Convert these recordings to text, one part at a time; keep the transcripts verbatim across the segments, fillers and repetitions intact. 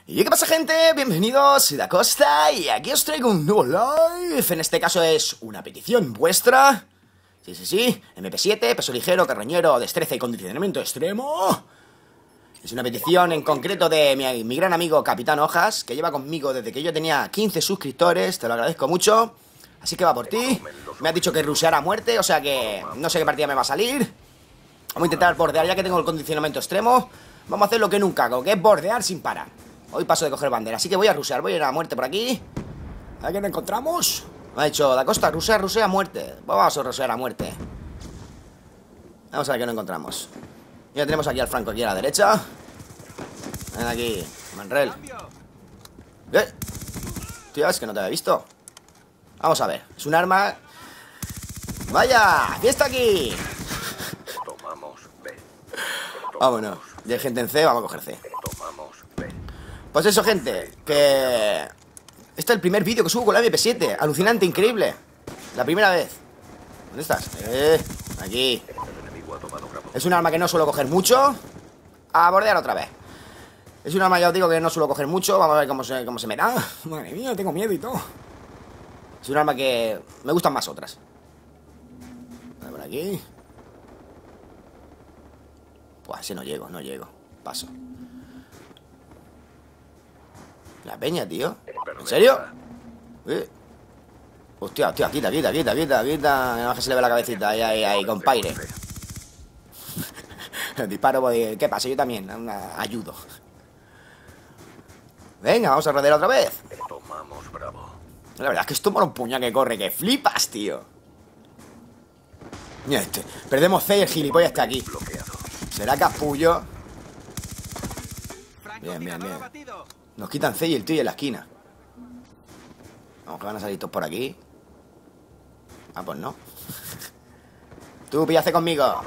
¿Y qué pasa, gente? Bienvenidos, soy Da Costa y aquí os traigo un nuevo live. En este caso es una petición vuestra. Sí, sí, sí, eme pe siete, peso ligero, carroñero, destreza y condicionamiento extremo. Es una petición en concreto de mi, mi gran amigo Capitán Hojas, que lleva conmigo desde que yo tenía quince suscriptores, te lo agradezco mucho. Así que va por ti. Me has dicho que rusheara a muerte, o sea que no sé qué partida me va a salir. Vamos a intentar bordear, ya que tengo el condicionamiento extremo. Vamos a hacer lo que nunca hago, que es bordear sin parar. Hoy paso de coger bandera, así que voy a rushear, voy a ir a muerte por aquí. A ver qué nos encontramos. Me ha dicho, Da Costa, rusea, rusea a muerte. Vamos a rusear a muerte. Vamos a ver qué nos encontramos. Ya tenemos aquí al Franco, aquí a la derecha. Ven aquí, Manrel. ¿Eh? Tío, es que no te había visto. Vamos a ver, es un arma. ¡Vaya! ¡Fiesta aquí! Vámonos. Ya hay gente en C, vamos a coger C. Pues eso, gente, que... Este es el primer vídeo que subo con la eme pe siete. Alucinante, increíble. La primera vez. ¿Dónde estás? Eh, aquí. Es un arma que no suelo coger mucho. A bordear otra vez. Es un arma, ya os digo, que no suelo coger mucho. Vamos a ver cómo se, cómo se me da. Madre mía, tengo miedo y todo. Es un arma que me gustan más otras. A ver, por aquí. Pues si no llego, no llego. Paso. La peña, tío. ¿En serio? ¿Eh? Hostia, hostia, quita, quita, quita, quita, quita. Nada más que se le ve la cabecita. Ahí, ahí, ahí, compadre. El disparo, pues, ¿qué pasa? Yo también una, ayudo. Venga, vamos a rodear otra vez. La verdad es que esto mola un puñal que corre, que flipas, tío. Mira este. Perdemos C y el gilipollas está aquí. ¿Será capullo? Bien, bien, bien. Nos quitan C y el tío en la esquina. Vamos, que van a salir todos por aquí. Ah, pues no. Tú, pilla C conmigo.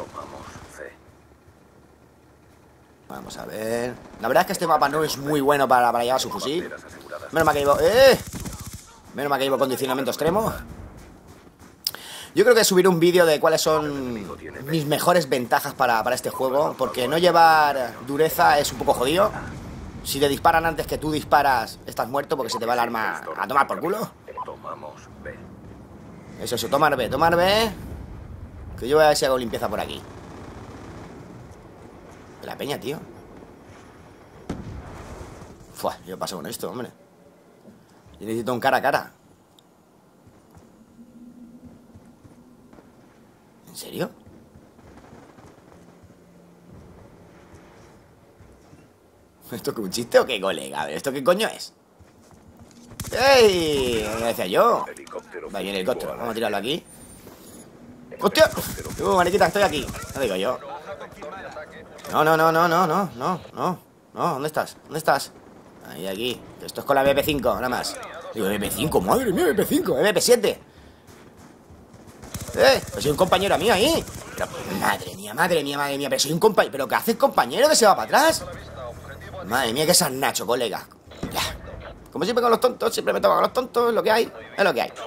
Vamos a ver. La verdad es que este mapa no es muy bueno para, para llevar su fusil. Menos mal que llevo... ¡Eh! Menos mal que llevo condicionamiento extremo. Yo creo que subiré un vídeo de cuáles son mis mejores ventajas para, para este juego. Porque no llevar dureza es un poco jodido. Si te disparan antes que tú disparas, estás muerto porque se te va el arma a tomar por culo. Eso, eso, tomar B, tomar B. Que yo voy a ver si hago limpieza por aquí. La peña, tío. Fua, yo paso con esto, hombre. Yo necesito un cara a cara. ¿En serio? ¿Esto que un chiste o qué, colega? A ver, ¿esto qué coño es? ¡Ey! ¿Qué decía yo? Va bien el helicóptero, vamos a tirarlo aquí. ¡Hostia! ¡Uh, mariquita, estoy aquí! No digo yo. No, no, no, no, no, no, no, no. No, ¿dónde estás? ¿Dónde estás? Ahí, aquí. Esto es con la eme pe cinco, nada más. Digo, eme pe cinco, madre mía, eme pe cinco, eme pe siete. ¡Eh! Pues soy un compañero mío ahí. Pero, madre mía, madre mía, madre mía. Pero soy un compañero. ¿Pero qué haces, compañero, que se va para atrás? Madre mía, que es Nacho, colega. Ya. Como siempre con los tontos, siempre me toca con los tontos. Es lo que hay, es lo que hay.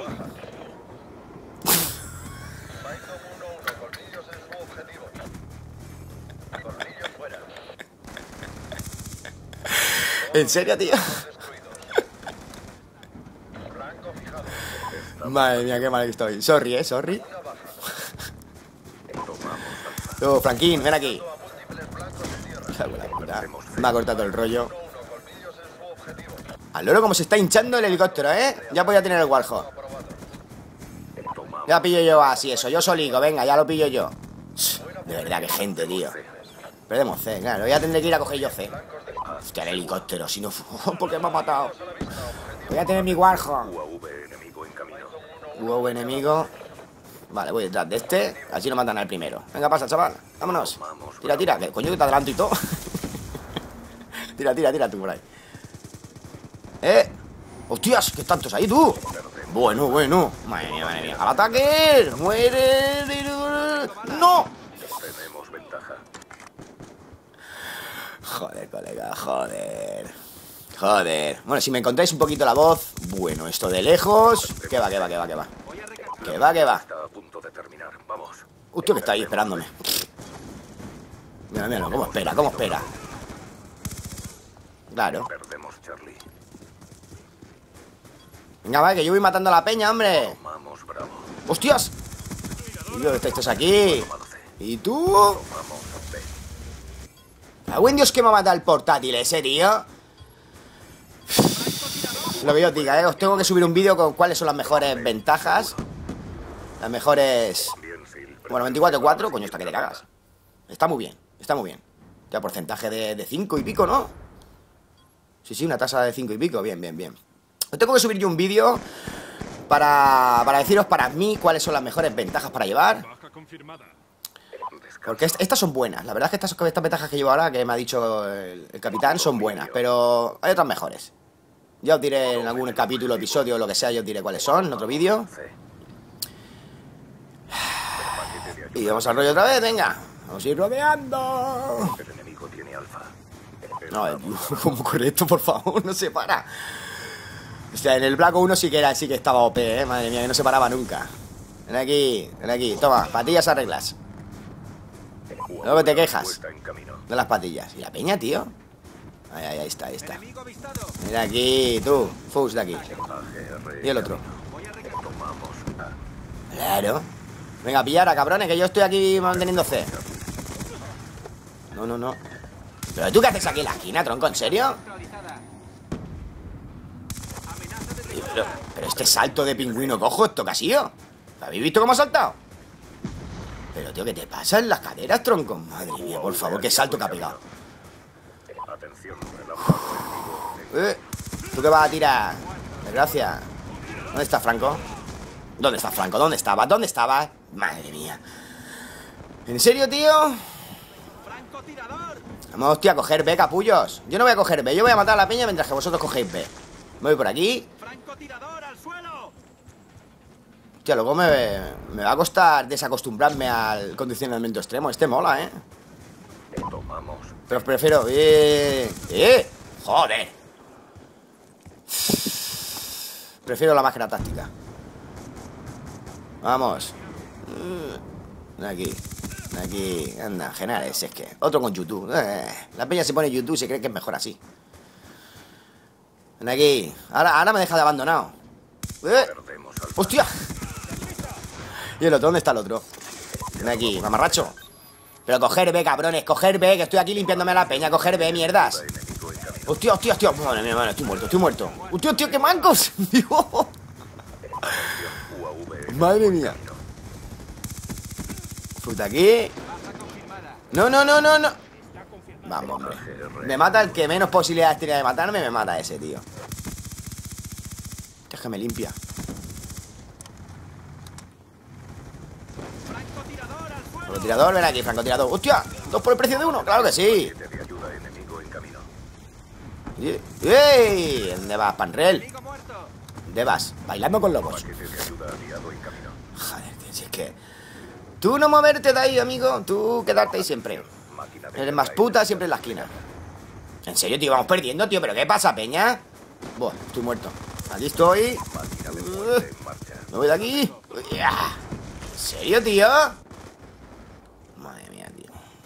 ¿En serio, tío? Madre mía, qué mal que estoy. Sorry, eh, sorry. Tú, Franquín, ven aquí. Me ha cortado el rollo. Al loro como se está hinchando el helicóptero, ¿eh? Ya voy a tener el Warhol. Ya pillo yo así eso, yo soligo, venga, ya lo pillo yo. De verdad, qué gente, tío. Perdemos C, claro, ya tendré que ir a coger yo C. Hostia, el helicóptero, si no... ¿Por qué me ha matado? Voy a tener mi Warhol. U A V enemigo. Vale, voy detrás de este. Así no matan al primero. Venga, pasa, chaval, vámonos. Tira, tira, que coño que te adelanto y todo. Tira, tira, tira tú por ahí. ¡Eh! ¡Hostias! ¿Qué tantos ahí, tú? Bueno, bueno. Madre mía, madre mía. ¡Al ataque! ¡Muere! ¡No! Joder, colega, joder. Joder. Bueno, si me encontráis un poquito la voz. Bueno, esto de lejos. Que va, que va, que va, que va. Que va, que va. Hostia, que está ahí esperándome. Mira, mira, cómo espera, cómo espera. Claro. Perdemos, Charlie. Venga, va, que yo voy matando a la peña, hombre. Tomamos Bravo. ¡Hostias! Tío, estáis aquí. Tomado C. ¿Y tú? Tomamos B. ¡Ah, buen Dios que me ha matado el portátil ese, tío! Lo que yo os diga, ¿eh? Os tengo que subir un vídeo con cuáles son las mejores ventajas. Las mejores... Bien, Sil. Bueno, veinticuatro cuatro, coño, está que te cagas. Está muy bien, está muy bien. Ya porcentaje de, de cinco y pico, ¿no? Sí, sí, una tasa de cinco y pico, bien, bien, bien. Os tengo que subir yo un vídeo para, para deciros para mí cuáles son las mejores ventajas para llevar. Porque est estas son buenas. La verdad es que estas, estas ventajas que llevo ahora, que me ha dicho el, el capitán, son buenas. Pero hay otras mejores. Ya os diré en algún capítulo, episodio o lo que sea, yo os diré cuáles son en otro vídeo. Y vamos al rollo otra vez, venga. Vamos a ir rodeando. El enemigo tiene alfa. No, eh, como correcto, por favor, no se para. O sea, en el Black uno sí que era, sí que estaba O P, eh, madre mía, que no se paraba nunca. Ven aquí, ven aquí, toma, patillas a reglas. Luego te quejas de las patillas. ¿Y la peña, tío? Ahí, ahí, ahí está, ahí está. Mira aquí, tú, Fus de aquí. Y el otro. Claro. Venga, a pillar a cabrones, que yo estoy aquí manteniendo C. No, no, no. ¿Pero tú qué haces aquí en la esquina, tronco? ¿En serio? Pero, pero este salto de pingüino cojo, ¿esto qué ha sido? ¿Habéis visto cómo ha saltado? Pero, tío, ¿qué te pasa en las caderas, tronco? Madre mía, por favor, qué salto que ha pegado. Eh, ¿tú qué vas a tirar? Desgracia. ¿Dónde está Franco? ¿Dónde está Franco? ¿Dónde estaba? ¿Dónde estaba? Madre mía. ¿En serio, tío? Vamos, hostia, a coger B, capullos. Yo no voy a coger B, yo voy a matar a la peña mientras que vosotros cogéis B. Me voy por aquí. Hostia, luego me, me va a costar desacostumbrarme al condicionamiento extremo. Este mola, ¿eh? Pero os prefiero... ¡Eh! ¡Eh! ¡Joder! Prefiero la máquina táctica. Vamos. Ven aquí. Ven aquí. Anda, generales, es que... Otro con YouTube. Eh, la peña se pone YouTube y se cree que es mejor así. Ven aquí. Ahora, ahora me deja de abandonado. ¡Eh! ¡Hostia! ¿Y el otro? ¿Dónde está el otro? Ven aquí, mamarracho. Pero coger B, cabrones, coger B, que estoy aquí limpiándome la peña. Coger B, mierdas. Hostia, hostia, hostia. Madre mía, madre, estoy muerto, estoy muerto. Hostia, hostia, qué mancos. Dios. Madre mía. Fruta aquí. No, no, no, no, no. Vamos, hombre. Me mata el que menos posibilidades tiene de matarme. Me mata ese, tío. Es que me limpia. Francotirador, ven aquí, francotirador. ¡Hostia! ¿Dos por el precio de uno? ¡Claro que sí! ¡Ey! ¿Dónde vas, Panrel? ¿Dónde vas? Bailando con lobos. Joder, tío, si es que... Tú no moverte de ahí, amigo. Tú quedarte ahí siempre. Eres más puta siempre en la esquina. En serio, tío, vamos perdiendo, tío. ¿Pero qué pasa, peña? Buah, estoy muerto. Aquí estoy. Uh, me voy de aquí. ¿En serio, tío? Madre mía, tío.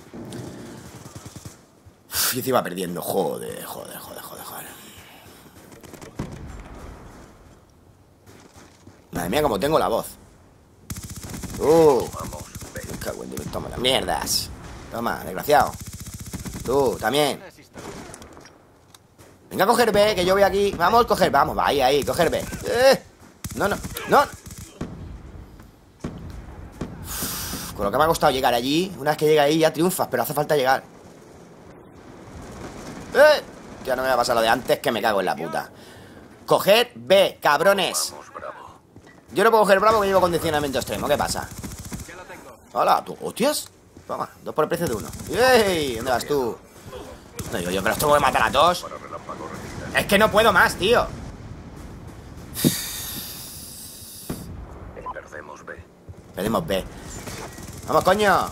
Uf, y encima perdiendo. Joder, joder, joder, joder, joder. Madre mía, como tengo la voz. Uh, me cago en Dios, toma las mierdas. Toma, desgraciado. Tú, también. Venga a coger B, que yo voy aquí. Vamos a coger, vamos, ahí, ahí, coger B. eh, No, no, no. Uf, con lo que me ha costado llegar allí. Una vez que llega ahí ya triunfas, pero hace falta llegar. ¡Eh! Ya no me va a pasar lo de antes, que me cago en la puta. Coger B, cabrones. Yo no puedo coger Bravo, que llevo condicionamiento extremo. ¿Qué pasa? Hola, tú, hostias. Toma, dos por el precio de uno. ¡Ey! ¿Dónde vas tú? No, yo, yo me los tengo que matar a todos. Es que no puedo más, tío. Perdemos B. Perdemos B. Vamos, coño.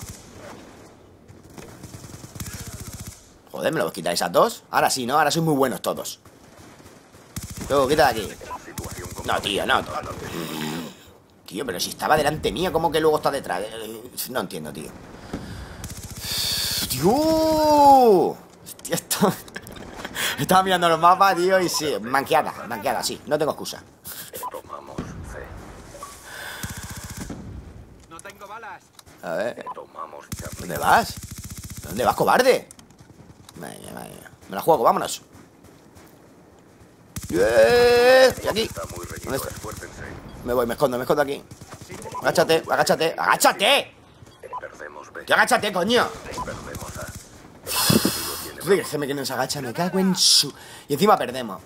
Joder, ¿me lo quitáis a dos? Ahora sí, ¿no? Ahora sois muy buenos todos. Tú, quita de aquí. No, tío, no. Tío, pero si estaba delante mía, ¿cómo que luego está detrás? No entiendo, tío. ¡Tío! Hostia, esto... Estaba mirando los mapas, tío, y sí, manqueada, manqueada, sí, no tengo excusa. Tomamos C. No tengo balas. A ver, Tomamos Charlie. ¿dónde vas? ¿Dónde vas, cobarde? Madre mía, madre mía. Me la juego, vámonos. ¡Eh! Y aquí. Está muy reñido, ¿Dónde está? esfuércense. Me voy, me escondo, me escondo aquí. Agáchate, agáchate, agáchate. Perdemos B. ¡Que agáchate, coño! Perdemos A. Déjeme que nos agacha, me cago en su... Y encima perdemos.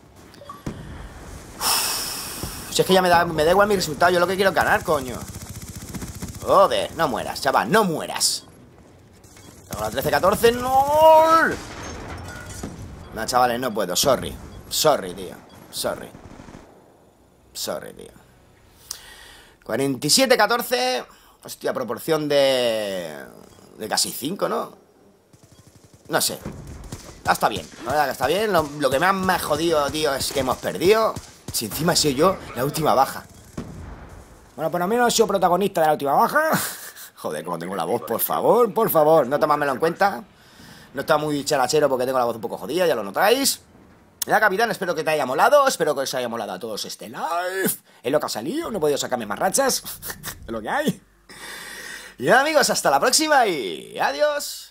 Si es que ya me da, me da igual mi resultado, yo lo que quiero es ganar, coño. Joder, no mueras, chaval, no mueras. Tengo la trece catorce, ¡no! No, chavales, no puedo, sorry. Sorry, tío, sorry. Sorry, tío. cuarenta y siete catorce. Hostia, proporción de... de casi cinco, ¿no? No sé. Ah, está bien, la verdad que está bien. Lo, lo que más me ha jodido, tío, es que hemos perdido. Si encima he sido yo la última baja. Bueno, por lo menos he sido protagonista de la última baja. Joder, como tengo la voz, por favor, por favor, no tomádmelo en cuenta. No está muy charachero porque tengo la voz un poco jodida, ya lo notáis. Ya, capitán, espero que te haya molado. Espero que os haya molado a todos este live. Es lo que ha salido, no he podido sacarme más rachas. Es lo que hay. Y nada, amigos, hasta la próxima y adiós.